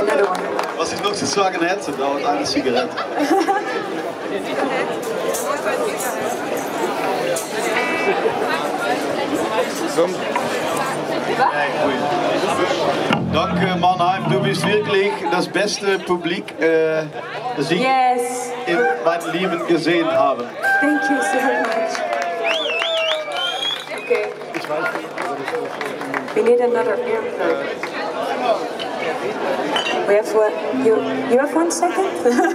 another one. Was ich noch zu sagen hätte, dauert eine Zigarette. Danke Mannheim, du bist wirklich das beste Publik, das ich in meinem Leben gesehen habe. Thank you so much. Okay. We need another earphone. We have one. You have 1 second?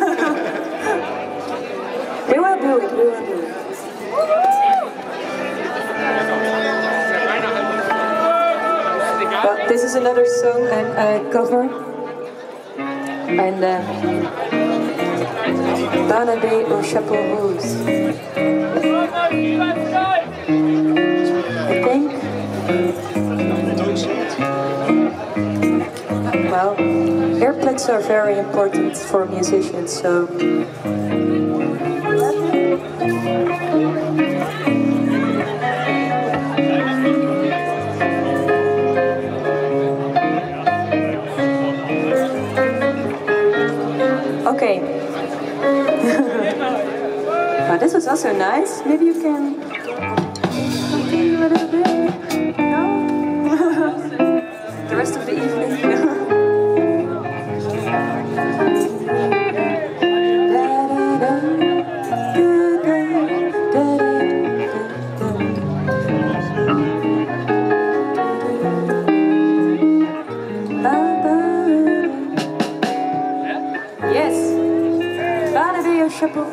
We will do it. We will do it. Well, this is another song and cover. And Barnabé au chapeau rose. I think. Well, earplugs are very important for musicians, so. Okay. Well, this was also nice. Maybe you can continue a little bit. No? The rest of the evening. Yes. Barnabé au chapeau.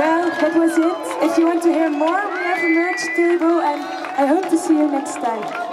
That was it. If you want to hear more, we have a merch table and I hope to see you next time.